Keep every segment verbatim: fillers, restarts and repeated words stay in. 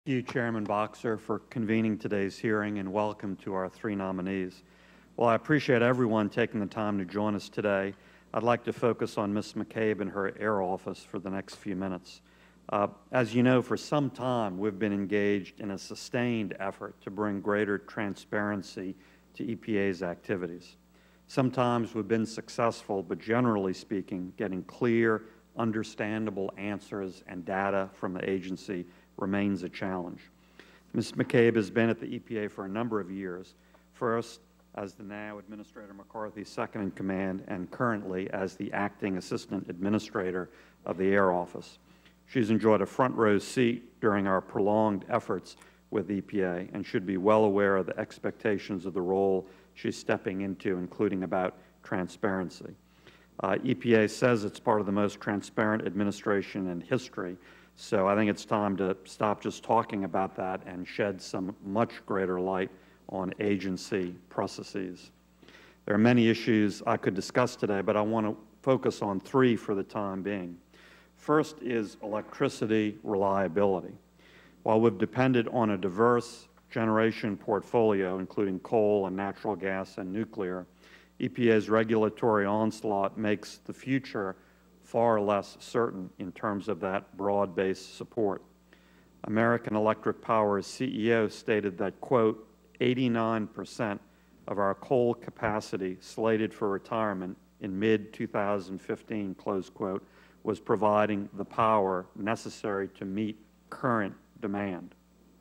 Thank you, Chairman Boxer, for convening today's hearing, and welcome to our three nominees. While I appreciate everyone taking the time to join us today, I'd like to focus on Miz McCabe and her Air Office for the next few minutes. Uh, as you know, for some time we've been engaged in a sustained effort to bring greater transparency to E P A's activities. Sometimes we've been successful, but generally speaking, getting clear, understandable answers and data from the agency remains a challenge. Miz McCabe has been at the E P A for a number of years, first as the now Administrator McCarthy's second in command and currently as the Acting Assistant Administrator of the Air Office. She's enjoyed a front row seat during our prolonged efforts with E P A and should be well aware of the expectations of the role she's stepping into, including about transparency. Uh, E P A says it's part of the most transparent administration in history, so I think it's time to stop just talking about that and shed some much greater light on agency processes. There are many issues I could discuss today, but I want to focus on three for the time being. First is electricity reliability. While we've depended on a diverse generation portfolio, including coal and natural gas and nuclear, E P A's regulatory onslaught makes the future far less certain in terms of that broad-based support. American Electric Power's C E O stated that, quote, eighty-nine percent of our coal capacity slated for retirement in mid two thousand fifteen, close quote, was providing the power necessary to meet current demand.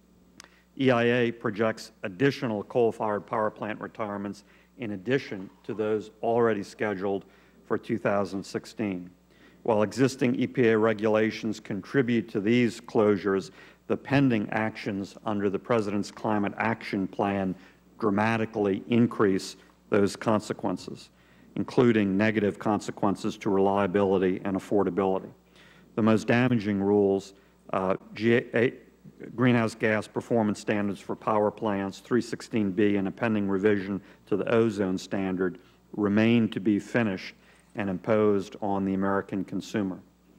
E I A projects additional coal-fired power plant retirements in addition to those already scheduled for two thousand sixteen. While existing E P A regulations contribute to these closures, the pending actions under the President's Climate Action Plan dramatically increase those consequences, including negative consequences to reliability and affordability. The most damaging rules, uh, G A greenhouse gas performance standards for power plants, three sixteen B, and a pending revision to the ozone standard, remain to be finished and imposed on the American consumer.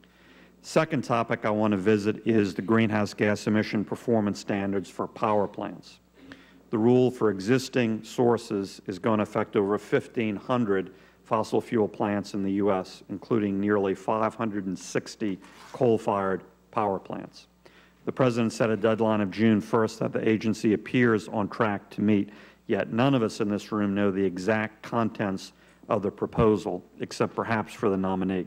Second topic I want to visit is the greenhouse gas emission performance standards for power plants. The rule for existing sources is going to affect over fifteen hundred fossil fuel plants in the U S, including nearly five hundred sixty coal-fired power plants. The President set a deadline of June first that the agency appears on track to meet, yet none of us in this room know the exact contents of the proposal, except perhaps for the nominee.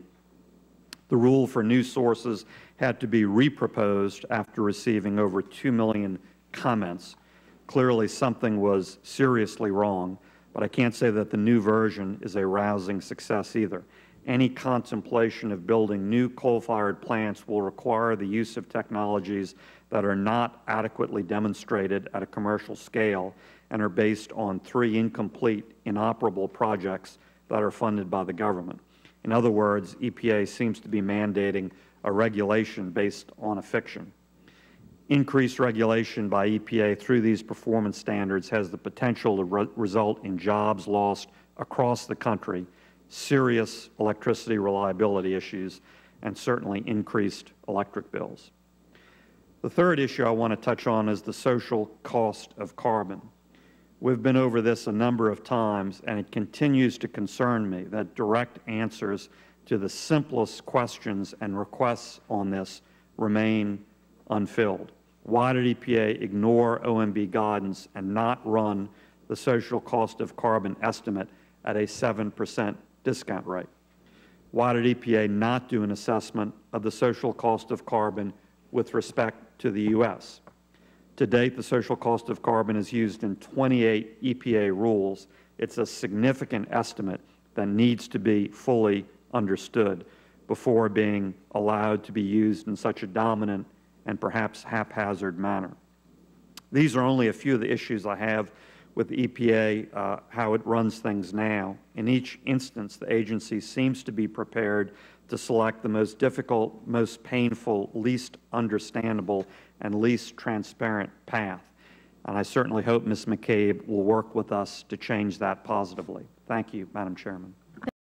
The rule for new sources had to be reproposed after receiving over two million comments. Clearly something was seriously wrong, but I can't say that the new version is a rousing success either. Any contemplation of building new coal-fired plants will require the use of technologies that are not adequately demonstrated at a commercial scale and are based on three incomplete, inoperable projects that are funded by the government. In other words, E P A seems to be mandating a regulation based on a fiction. Increased regulation by E P A through these performance standards has the potential to re result in jobs lost across the country, serious electricity reliability issues, and certainly increased electric bills. The third issue I want to touch on is the social cost of carbon. We've been over this a number of times, and it continues to concern me that direct answers to the simplest questions and requests on this remain unfilled. Why did E P A ignore O M B guidance and not run the social cost of carbon estimate at a seven percent discount rate? Why did E P A not do an assessment of the social cost of carbon with respect to the U S? To date, the social cost of carbon is used in twenty-eight E P A rules. It's a significant estimate that needs to be fully understood before being allowed to be used in such a dominant and perhaps haphazard manner. These are only a few of the issues I have with the E P A, uh, how it runs things now. In each instance, the agency seems to be prepared to select the most difficult, most painful, least understandable, and least transparent path. And I certainly hope Miz McCabe will work with us to change that positively. Thank you, Madam Chairman.